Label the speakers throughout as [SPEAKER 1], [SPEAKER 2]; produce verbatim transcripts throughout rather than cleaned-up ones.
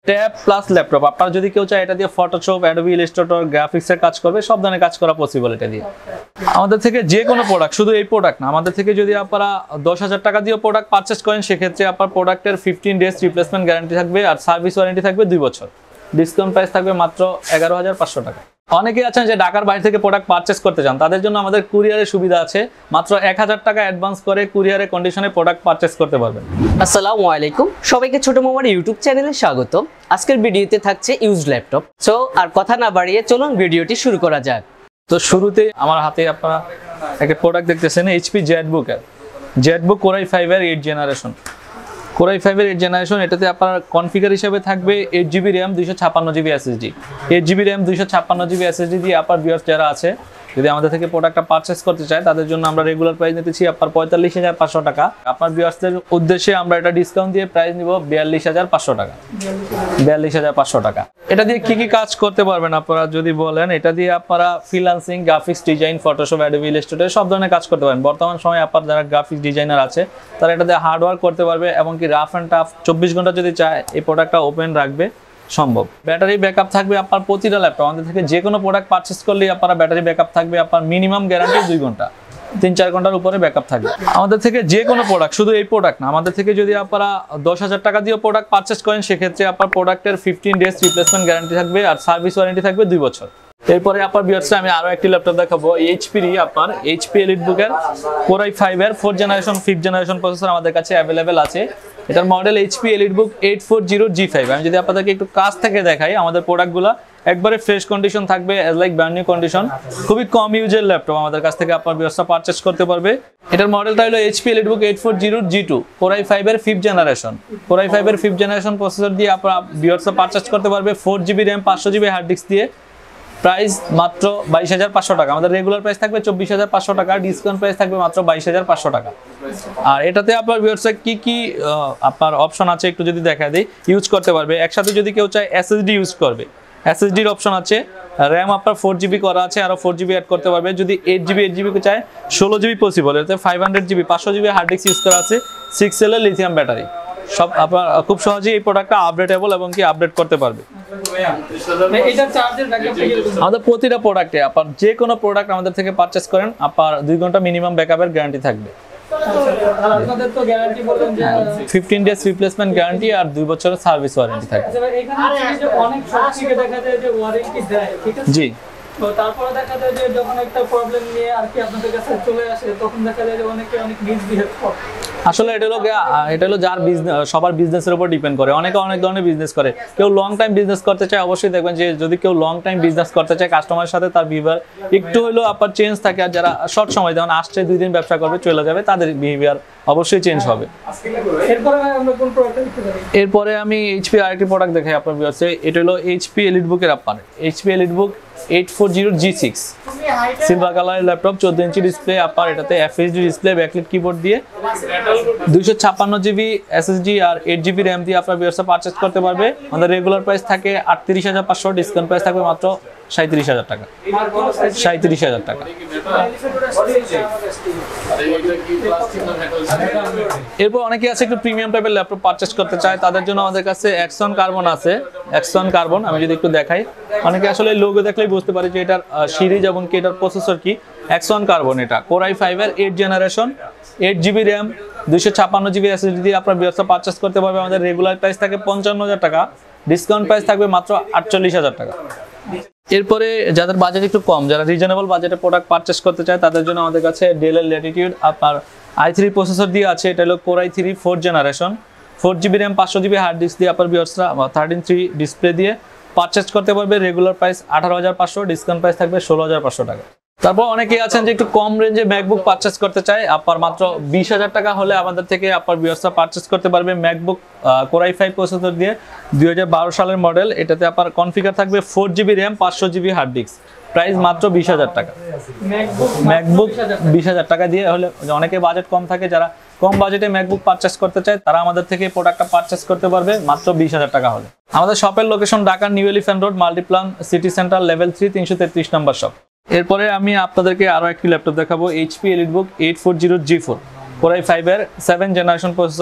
[SPEAKER 1] Tab plus laptop আপনারা যদি কেউ চায় এটা দিয়ে ফটোশপ, অ্যাডোবি ইলাস্ট্রেটর, গ্রাফিক্সের কাজ করবে, সব ধরনের কাজ করা পসিবল এটা দিয়ে। আমাদের থেকে যে কোনো প্রোডাক্ট, শুধু এই প্রোডাক্ট না, আমাদের থেকে যদি আপনারা দশ হাজার টাকা দিয়ে প্রোডাক্ট পারচেস করেন সেক্ষেত্রে আপনার প্রোডাক্টের ফিফটিন ডেজ রিপ্লেসমেন্ট গ্যারান্টি থাকবে আর সার্ভিস ওয়ারেন্টি থাকবে দুই বছর। ডিসকাউন্ট প্রাইস থাকবে মাত্র এগারো হাজার পাঁচশো টাকা। অনেকেই আছেন যে ঢাকার বাইরে থেকে প্রোডাক্ট পারচেস করতে চান, তাদের জন্য আমাদের কুরিয়ারের সুবিধা আছে। মাত্র এক হাজার টাকা অ্যাডভান্স করে কুরিয়ারের কন্ডিশনে প্রোডাক্ট পারচেস করতে পারবেন।
[SPEAKER 2] আসসালামু আলাইকুম, সবাইকে ছোট মামার ইউটিউব চ্যানেলে স্বাগত। আজকের ভিডিওতে থাকছে ইউজড ল্যাপটপ। সো আর কথা না বাড়িয়ে চলুন ভিডিওটি শুরু করা যাক।
[SPEAKER 1] তো শুরুতে আমার হাতে আপনারা একটা প্রোডাক্ট দেখতেছেন, এইচপি জেটবুকের জেটবুক কোরাই ফাইভ এর এইট জেনারেশন। কোরাই ফাইভ এর এইট জেনারেশন, এটাতে আপনার কনফিগার হিসেবে থাকবে এইট জিবি র্যাম, দুইশো ছাপ্পান্ন GB SSD. Eight GB RAM, দুইশো ছাপ্পান্ন জিবি এসএসডি দিয়ে আপনার ভিউয়ার্স যারা আছে যদি আমাদের থেকে প্রোডাক্টটা পারচেস করতে চায় তাদের জন্য আমরা রেগুলার প্রাইস নিতেছি আপনার পঁয়তাল্লিশ হাজার পাঁচশো টাকা। আপনার ভিউয়ার্সদের উদ্দেশ্যে আমরা এটা ডিসকাউন্ট দিয়ে প্রাইস নিব বিয়াল্লিশ হাজার পাঁচশো টাকা। বিয়াল্লিশ হাজার পাঁচশো টাকা। এটা দিয়ে কি কি কাজ করতে পারবেন আপনারা যদি বলেন, এটা দিয়ে আপনারা freelancing, graphics design, Photoshop, Adobe Illustrator সব ধরনের কাজ করতে পারেন। বর্তমান সময়ে আপনার যারা গ্রাফিক্স ডিজাইনার আছে তারা এটা দিয়ে হার্ডওয়ার্ক করতে পারবে এবং কি রাফ অ্যান্ড টাফ চব্বিশ ঘন্টা যদি চায় এই প্রোডাক্টটা ওপেন রাখবে সম্ভব। ব্যাটারি ব্যাকআপ থাকবে আপনার প্রতিটা ল্যাপটপ আমাদের থেকে যে কোনো প্রোডাক্ট পারচেস করলেই আপনারা ব্যাটারি ব্যাকআপ থাকবে আপনার মিনিমাম গ্যারান্টি দুই ঘন্টা, তিন চার ঘন্টার উপরে ব্যাকআপ থাকবে। আমাদের থেকে যে কোনো প্রোডাক্ট, শুধু এই প্রোডাক্ট না, আমাদের থেকে যদি আপনারা দশ হাজার টাকা দিয়ে প্রোডাক্ট পারচেস করেন সেক্ষেত্রে আপনার প্রোডাক্টের ফিফটিন ডেজ রিপ্লেসমেন্ট গ্যারান্টি থাকবে আর সার্ভিস ওয়ারেন্টি থাকবে দুই বছর। এরপরে আপনার ভিউয়ার্সরা আমি আরো একটি ল্যাপটপ দেখাবো, এইচপির আপনার এইচপি এলিটবুকের কোরাই ফাইভ এর fourth generation fifth generation processor আমাদের কাছে অ্যাভেলেবেল আছে। এটার model HP EliteBook eight four zero G five. আমি যদি আপনাদেরকে একটু কাছ থেকে দেখাই, আমাদের প্রোডাক্টগুলো একবারে ফ্রেশ কন্ডিশন থাকবে, as like brand new condition. খুবই কম ইউজের ল্যাপটপ আমাদের কাছ থেকে আপনার ভিউয়ার্সরা পারচেস করতে পারবে। এটার মডেলটা হলো HP EliteBook eight four zero G two, core i five এর ফিফথ জেনারেশন। কোরাই ফাইভ এর ফিফথ জেনারেশন প্রসেসর দিয়ে আপনার ভিউয়ার্সরা পারচেস করতে পারবে ফোর জিবি র্যাম, পাঁচশো জিবি হার্ড ডিস্ক দিয়ে। প্রাইস মাত্র বাইশ হাজার পাঁচশো টাকা। আমাদের রেগুলার প্রাইস থাকবে চব্বিশ হাজার পাঁচশো টাকা, ডিসকাউন্ট প্রাইস থাকবে মাত্র বাইশ হাজার পাঁচশো টাকা। আর এটাতে আপনার ভিউয়ার্সরা কি কি আপনার অপশন আছে একটু যদি দেখা দিই, ইউজ করতে পারবে। একসাথে যদি কেউ চায় এসএসডি ইউজ করবে, এসএসডির অপশন আছে। র্যাম আপনার ফোর জিবি করা আছে, আরো ফোর জিবি অ্যাড করতে পারবে। যদি এইট জিবি এইট জিবি চায় ষোলো জিবি পসিবল। এতে ফাইভ হান্ড্রেড জিবি পাঁচশো জিবি হার্ড ডিস্ক ইউজ করা আছে, সিক্স এল এর লিথিয়াম ব্যাটারি। সব আপনার খুব সহজেই এই প্রোডাক্টটা আপডেটেবল এবং কি আপডেট করতে পারবে। আমাদের প্রতিটা প্রোডাক্টে আপনার যে কোনো প্রোডাক্ট আমাদের থেকে পারচেস করেন আপনার দুই ঘন্টা মিনিমাম ব্যাকআপের গ্যারান্টি থাকবে।
[SPEAKER 3] আপনাদের তো গ্যারান্টি বলেন যে
[SPEAKER 1] ফিফটিন ডেজ রিপ্লেসমেন্ট গ্যারান্টি আর দুই বছরের সার্ভিস ওয়ারেন্টি থাকবে।
[SPEAKER 3] এখানে যে অনেক সব থেকে দেখা যায় যে ওয়ারেন্টি দেয়, ঠিক আছে?
[SPEAKER 1] জি।
[SPEAKER 3] তো তারপরে দেখা যায় যে যখন একটা প্রবলেম নিয়ে আর কি আপনাদের কাছে চলে আসে তখন দেখা যায় যে অনেকে অনেক মিসবিহেভ করে।
[SPEAKER 1] আসলে এটা হলো এটা হলো যার বিজনেস, সবার বিজনেসের উপর ডিপেন্ড করে। অনেকে অনেক ধরনের বিজনেস করে। কেউ লং টাইম বিজনেস করতে চায়, অবশ্যই দেখবেন যে যদি কেউ লং টাইম বিজনেস করতে চায় কাস্টমারের সাথে তার বিহেভিয়ার একটু হলেও আপনার চেঞ্জ থাকে। আর যারা শর্ট সময় যেমন আসছে দুই দিন ব্যবসা করবে চলে যাবে, তাদের বিহেভিয়ার অবশ্যই চেঞ্জ হবে।
[SPEAKER 3] এরপরে আমরা কোন প্রোডাক্ট দেখতে পারি?
[SPEAKER 1] এরপরে আমি এইচপি আরেকটি প্রোডাক্ট দেখাই আপনার ভিউয়ার্সে। এটা হলো এইচপি এলিটবুকের আপনার HP EliteBook eight four zero G six, silver colour laptop, চোদ্দ ইঞ্চি ডিসপ্লে আপনার। এটাতে এফএইচডি ডিসপ্লে, ব্যাকলাইট কিবোর্ড দিয়ে দুইশো ছাপ্পান্ন জিবি এসএসডি আর এইট জিবি র্যাম দিয়ে আপনার ভিউয়ার্সরা পারচেস করতে পারবে। আমাদের রেগুলার প্রাইস থাকে আটত্রিশ হাজার পাঁচশো, ডিসকাউন্ট প্রাইস থাকবে মাত্র সাঁত্রিশ হাজার টাকা। সাঁত্রিশ হাজার টাকা। এরপর অনেকে আছে একটু প্রিমিয়াম টাইপের ল্যাপটপ পারচেস করতে চায়, তাদের জন্য আমাদের কাছে এক্সন কার্বন আছে। এক্সন কার্বন আমি যদি একটু দেখাই, অনেকে আসলে লোগো দেখলেই বুঝতে পারে যে এটার সিরিজ এবং কি এটার প্রসেসর কি। এক্সন কার্বন এটা কোরাই ফাইভ এর eight generation, eight GB RAM, দুইশো ছাপ্পান্ন জিবি এসএসডি দিয়ে আপনার ব্যবসা পারচেস করতে পারবে। আমাদের রেগুলার প্রাইস থাকে পঞ্চান্ন হাজার টাকা, ডিসকাউন্ট প্রাইস থাকবে মাত্র আটচল্লিশ হাজার টাকা। এরপরে যাদের বাজেট একটু কম, যারা রিজনেবল বাজেটে প্রোডাক্ট পারচেস করতে চায় তাদের জন্য আমাদের কাছে ডেলের ল্যাটিটিউড আপনার আই থ্রি প্রসেসর দিয়ে আছে। এটা হলো core i three fourth generation, four GB RAM, পাঁচশো জিবি হার্ড ডিস্ক দিয়ে আপনার ভিউয়ার্সরা থার্টিন থ্রি ডিসপ্লে দিয়ে পারচেস করতে পারবে। রেগুলার প্রাইস আঠারো হাজার পাঁচশো, ডিসকাউন্ট প্রাইস থাকবে ষোলো হাজার পাঁচশো টাকা। তারপর অনেকেই আছেন যে একটু কম রেঞ্জে ম্যাকবুক পারচেস করতে চায়, আপনার মাত্র বিশ হাজার টাকা হলে আমাদের থেকে আপনার ভিউয়ার্সরা পারচেস করতে পারবে ম্যাকবুক কোরাই ফাইভ প্রসেসর দিয়ে, দুই হাজার বারো সালের মডেল। এটাতে আপনার কনফিগার থাকবে ফোর জিবি র্যাম, পাঁচশো জিবি হার্ড ডিস্ক। প্রাইস মাত্র বিশ হাজার টাকা। ম্যাকবুক বিশ হাজার টাকা দিয়ে হলে, অনেকে বাজেট কম থাকে, যারা কম বাজেটে ম্যাকবুক পারচেস করতে চায় তারা আমাদের থেকে প্রোডাক্টটা পারচেস করতে পারবে মাত্র বিশ হাজার টাকা হলে। আমাদের শপের লোকেশন ঢাকার New Elephant Road, Multiplan City Centre, level three, তিনশো তেত্রিশ নম্বর শপ। এরপরে আমি আপনাদেরকে আরো একটি ল্যাপটপ দেখাবো, HP EliteBook eight four zero G four, core i five এর সেভেন জেনারেশন প্রসেসর,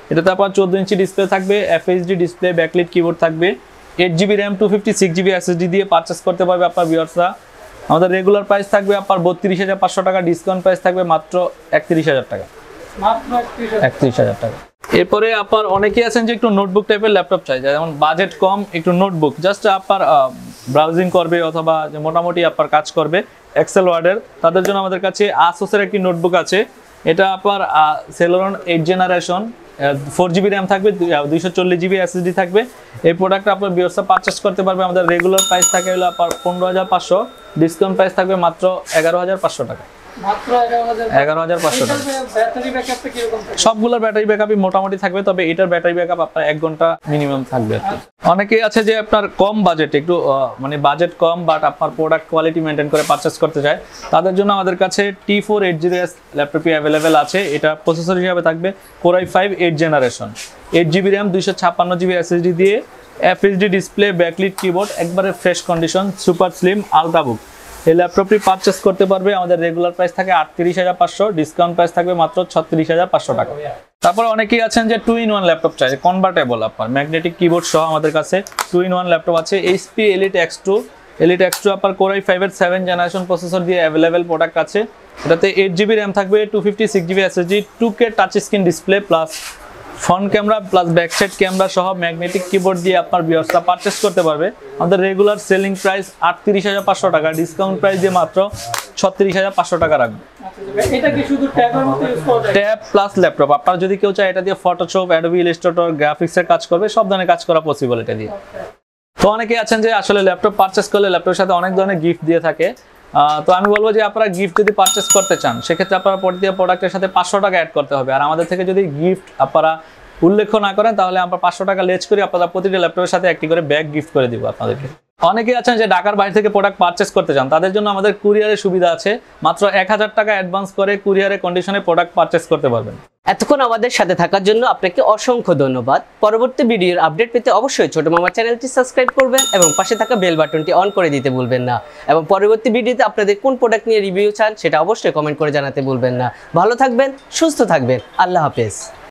[SPEAKER 1] এটাতে আপনার চোদ্দো ইঞ্চি ডিসপ্লে থাকবে, এফএইচডি ডিসপ্লে, ব্যাকলিট কিবোর্ড থাকবে, eight GB RAM, two fifty six GB SSD দিয়ে পারচেস করতে পারবে আপনার ভিউয়ার্সরা। আমাদের রেগুলার প্রাইস থাকবে আপনার বত্রিশ হাজার পাঁচশো টাকা, ডিসকাউন্ট প্রাইস থাকবে মাত্র একত্রিশ হাজার টাকা,
[SPEAKER 3] মাত্র
[SPEAKER 1] একত্রিশ হাজার টাকা। এরপরে আপনার অনেকেই আছেন যে একটু নোটবুক টাইপের ল্যাপটপ চাই, যেমন বাজেট কম, একটু নোটবুক জাস্ট আপনার ব্রাউজিং করবে অথবা যে মোটামুটি আপনার কাজ করবে এক্সেল ওয়ার্ডের, তাদের জন্য আমাদের কাছে আসুসের একটি নোটবুক আছে। এটা আপনার Celeron eight generation, four GB RAM থাকবে, দুইশো চল্লিশ জিবি এসএসডি থাকবে। এই প্রোডাক্টটা আপনার ভিউয়ার্সরা পারচেস করতে পারবে। আমাদের রেগুলার প্রাইস থাকে হলো আপনার পনেরো হাজার পাঁচশো, ডিসকাউন্ট প্রাইস থাকবে মাত্র এগারো হাজার পাঁচশো টাকা,
[SPEAKER 3] মাত্র
[SPEAKER 1] এগারো হাজার পাঁচশো টাকা।
[SPEAKER 3] ব্যাটারি ব্যাকআপটা কিরকম থাকে?
[SPEAKER 1] সবগুলোর ব্যাটারি ব্যাকআপই মোটামুটি থাকবে, তবে এটার ব্যাটারি ব্যাকআপ আপনার এক ঘন্টা মিনিমাম থাকবে আর কি। অনেকেই আছে যে আপনার কম বাজেট, একটু মানে বাজেট কম বাট আপনার প্রোডাক্ট কোয়ালিটি মেনটেন করে পারচেস করতে চায়, তাদের জন্য আমাদের কাছে T four eight zero S ল্যাপটপই অ্যাভেলেবেল আছে। এটা প্রসেসর হিসাবে থাকবে core i five eight generation, eight GB RAM, দুইশো ছাপ্পান্ন জিবি এসএসডি দিয়ে, এফএইচডি ডিসপ্লে, ব্যাকলিট কিবোর্ড, একবারে fresh condition, super slim ultrabook. এই ল্যাপটপটি পারচেস করতে পারবে। আমাদের রেগুলার প্রাইস থাকে আটত্রিশ হাজার পাঁচশো, ডিসকাউন্ট প্রাইস থাকবে মাত্র ছত্রিশ হাজার পাঁচশো টাকা। তারপর অনেকেই আছেন যে টু ইন ওয়ান ল্যাপটপ চাই, কনভার্টেবল আপনার ম্যাগনেটিক কিবোর্ড সহ আমাদের কাছে টু ইন ওয়ান ল্যাপটপ আছে। HP Elite X two, Elite X two আপনার কোরাই ফাইভের সেভেন জেনারেশন প্রসেসর দিয়ে অ্যাভেলেবেল প্রোডাক্ট আছে। এটাতে এইট জিবি র্যাম থাকবে, two fifty six GB SSD, two K touch screen display plus front camera plus back side camera সহ magnetic keyboard দিয়ে আপনার ভিউয়ার্সরা পারচেস করতে পারবে। আমাদের রেগুলার সেলিং প্রাইস আটত্রিশ হাজার পাঁচশো টাকা, ডিসকাউন্ট প্রাইস দিয়ে মাত্র ছত্রিশ হাজার পাঁচশো টাকা রাখবে।
[SPEAKER 3] এটা কি শুধু ট্যাবের মতো ইউজ করা যায়?
[SPEAKER 1] ট্যাব প্লাস ল্যাপটপ, আপনারা যদি কেউ চায় এটা দিয়ে ফটোশপ, অ্যাডোবি ইলাস্ট্রেটর, গ্রাফিক্সের কাজ করবে, সব ধরনের কাজ করা পসিবল এটা দিয়ে। তো অনেকেই আছেন যে আসলে ল্যাপটপ পারচেস করলে ল্যাপটপের সাথে অনেক ধরনের গিফট দিয়ে থাকে। তো আমি বলবো যে আপনারা গিফট যদি পারচেস করতে চান, সেক্ষেত্রে আপনারা প্রতিটা প্রোডাক্টের সাথে পাঁচশো টাকা অ্যাড করতে হবে। আর আমাদের থেকে যদি গিফট আপনারা উল্লেখ না করেন, তাহলে আমরা পাঁচশো টাকা লেজ করি, আপনারা প্রতিটা ল্যাপটপের সাথে একটি করে ব্যাগ গিফট করে দিব আপনাদেরকে। অনেকেই আছেন যে ঢাকার বাইরে থেকে প্রোডাক্ট পারচেস করতে চান, তাদের জন্য আমাদের কুরিয়ারের সুবিধা আছে। মাত্র এক হাজার টাকা অ্যাডভান্স করে কুরিয়ারের কন্ডিশনে প্রোডাক্ট পারচেস করতে পারবেন।
[SPEAKER 2] এতক্ষণ আমাদের সাথে থাকার জন্য আপনাকে অসংখ্য ধন্যবাদ। পরবর্তী ভিডিওর আপডেট পেতে অবশ্যই ছোট মামার চ্যানেলটি সাবস্ক্রাইব করবেন এবং পাশে থাকা বেল বাটনটি অন করে দিতে ভুলবেন না। এবং পরবর্তী ভিডিওতে আপনাদের কোন প্রোডাক্ট নিয়ে রিভিউ চান সেটা অবশ্যই কমেন্ট করে জানাতে ভুলবেন না। ভালো থাকবেন, সুস্থ থাকবেন, আল্লাহ হাফেজ।